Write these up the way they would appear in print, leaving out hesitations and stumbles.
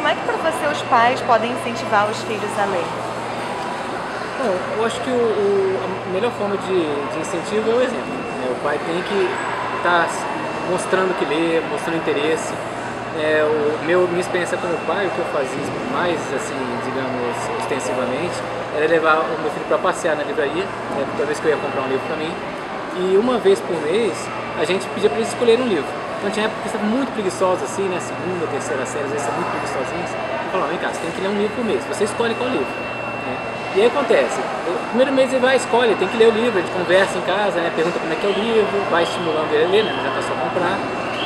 como é que para você os pais podem incentivar os filhos a ler? Bom, eu acho que a melhor forma de incentivo é o exemplo, né? O pai tem que estar mostrando que lê, mostrando interesse. Minha experiência como pai, o que eu fazia mais, assim, digamos, ostensivamente, era levar o meu filho para passear na livraria, né, toda vez que eu ia comprar um livro para mim. E uma vez por mês, a gente pedia para eles escolherem um livro. Então tinha época que estavam muito preguiçosos, assim, né, segunda, terceira série, às vezes estavam muito preguiçosinhos. Eu falava, vem cá, você tem que ler um livro por mês, você escolhe qual livro. Né? E aí acontece, no primeiro mês ele vai, escolhe, tem que ler o livro, a gente conversa em casa, né, pergunta como é que é o livro, vai estimulando ele a ler, né, não já está só comprar.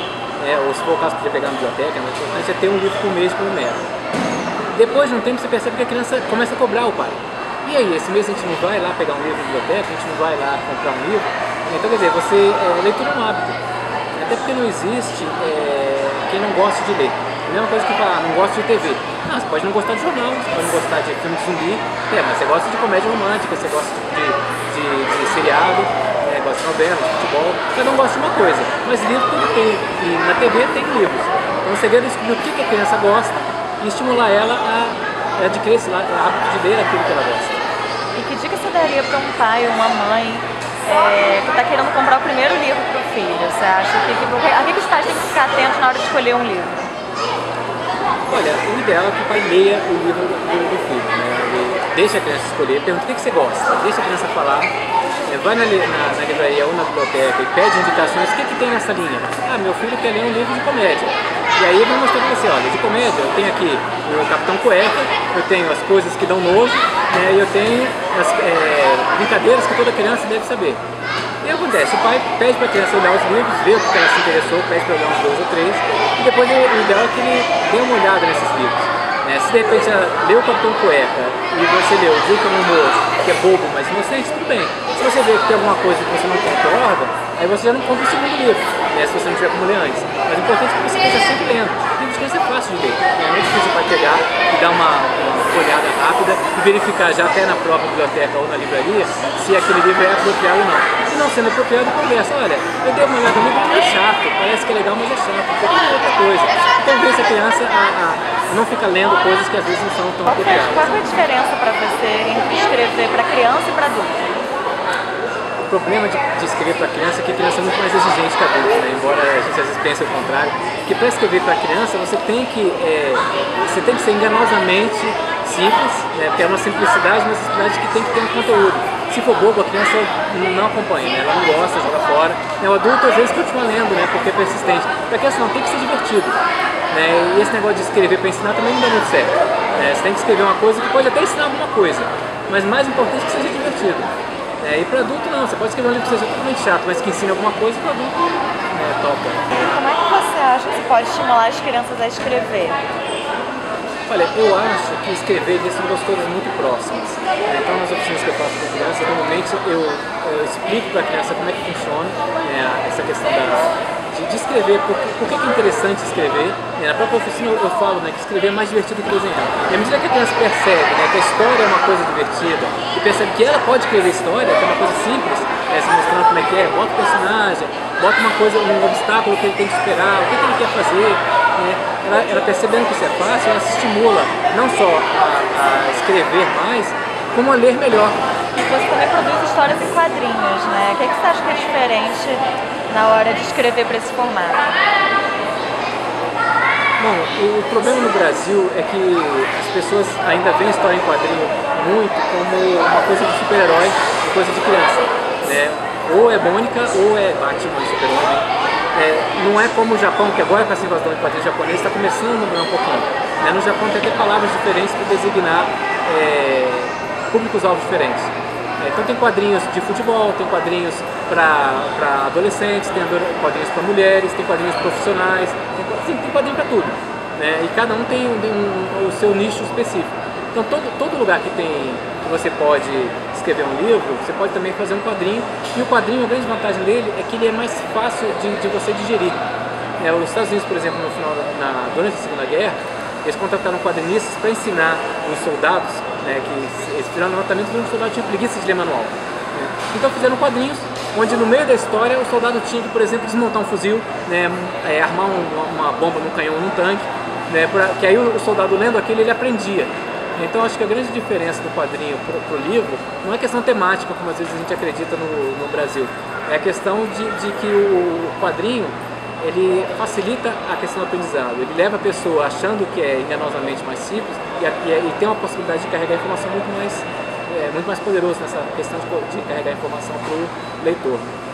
Ou se for o caso, podia pegar na biblioteca, mas o importante é ter um livro por mês como meta. Depois de um tempo você percebe que a criança começa a cobrar o pai. E aí, esse mês a gente não vai lá pegar um livro na biblioteca, a gente não vai lá comprar um livro. Então, quer dizer, leitura é um hábito. Até porque não existe quem não goste de ler. A mesma coisa que falar, não gosta de TV. Você pode não gostar de jornal, você pode não gostar de filme de zumbi, mas você gosta de comédia romântica, você gosta de seriado, gosta de novela, de futebol, cada um gosta de uma coisa. Mas livro tudo tem, e na TV tem livros. Então o segredo é descobrir o que a criança gosta e estimular ela a adquirir esse hábito de ler aquilo que ela gosta. E que dica você daria para um pai ou uma mãe que está querendo comprar o primeiro livro para o filho? Você acha a que os pais têm que ficar atentos na hora de escolher um livro? Olha, o ideal é que o pai leia o livro do filho, né? Deixa a criança escolher, pergunta o que você gosta, deixa a criança falar, vai na livraria ou na biblioteca e pede indicações, o que tem nessa linha? Meu filho quer ler um livro de comédia. E aí vai mostrar para você, olha, de comédia eu tenho aqui o Capitão Cueca, eu tenho as coisas que dão nojo, né, e eu tenho as brincadeiras que toda criança deve saber. E acontece, o pai pede para a criança olhar os livros, ver o que ela se interessou, pede para olhar uns 2 ou 3, e depois o ideal é que ele dê uma olhada nesses livros. Se de repente ela leu o Capitão Cueca e você leu o Juca no Moço, que é bobo, mas inocente, tudo bem. Se você vê que tem alguma coisa que você não concorda, aí você já não compra o segundo livro, se você não tiver como ler antes. Mas o importante é que você esteja sempre lendo. Livros de criança é fácil de ler. É muito difícil para pegar e dar uma olhada rápida e verificar já até na própria biblioteca ou na livraria se aquele livro é apropriado ou não. Se não sendo apropriado, conversa. Olha, eu dei uma olhada no livro, mas é chato. Parece que é legal, mas é chato. Porque é outra coisa. Então convence a criança a não ficar lendo coisas que às vezes não são tão apropriadas. Qual é a diferença para você entre escrever para criança e para adulto? O problema de escrever para criança é que a criança é muito mais exigente que adulto, né? Embora a gente às vezes pense o contrário. Porque para escrever para criança você tem que ser enganosamente simples, né? Porque é uma simplicidade, uma simplicidade que tem que ter um conteúdo. Se for bobo, a criança não acompanha, né? Ela não gosta, joga fora. O adulto às vezes continua lendo, né? Porque é persistente. Para a criança não, tem que ser divertido. Né? E esse negócio de escrever para ensinar também não dá muito certo. Né? Você tem que escrever uma coisa que pode até ensinar alguma coisa, mas mais importante é que seja divertido. E para adulto não, você pode escrever um livro que seja totalmente chato, mas que ensine alguma coisa para adulto topa. E como é que você acha que você pode estimular as crianças a escrever? Olha, eu acho que escrever são duas coisas muito próximas. Então nas oficinas que eu faço com crianças, normalmente eu explico para a criança como é que funciona essa questão de escrever, por que é interessante escrever. Na própria oficina eu falo que escrever é mais divertido que desenhar. E à medida que a criança percebe que a história é uma coisa divertida e percebe que ela pode escrever história, que é uma coisa simples, se mostrando como é que bota o personagem, bota uma coisa, um obstáculo que ele tem que superar, o que ele quer fazer. Ela percebendo que isso é fácil, ela se estimula não só a escrever mais, como a ler melhor. E você também produz histórias em quadrinhos, né? O que você acha que é diferente na hora de escrever para esse formato? Bom, o problema no Brasil é que as pessoas ainda veem história em quadrinho muito como uma coisa de super-herói, uma coisa de criança. Né? Ou é Mônica ou é Batman, super-homem. Não é como o Japão, que agora com essa invasão de quadrinhos japonês está começando a mudar um pouquinho. No Japão tem até palavras diferentes para designar públicos-alvos diferentes. Então tem quadrinhos de futebol, tem quadrinhos para adolescentes, tem quadrinhos para mulheres, tem quadrinhos profissionais, tem quadrinho para tudo. E cada um tem o seu nicho específico. Então todo lugar que você pode escrever um livro, você pode também fazer um quadrinho. E o quadrinho, a grande vantagem dele é que ele é mais fácil de você digerir. Os Estados Unidos, por exemplo, durante a Segunda Guerra, eles contrataram quadrinistas para ensinar os soldados, que eles fizeram um levantamento de um soldado tinha preguiça de ler manual. Então fizeram quadrinhos onde no meio da história o soldado tinha que, por exemplo, desmontar um fuzil, armar uma bomba num canhão ou num tanque. né, que aí o soldado lendo aquilo ele aprendia. Então acho que a grande diferença do quadrinho para o livro não é questão temática, como às vezes a gente acredita no Brasil, é a questão de que o quadrinho ele facilita a questão do aprendizado, ele leva a pessoa achando que é enganosamente mais simples e tem uma possibilidade de carregar informação muito mais poderoso nessa questão de carregar informação para o leitor.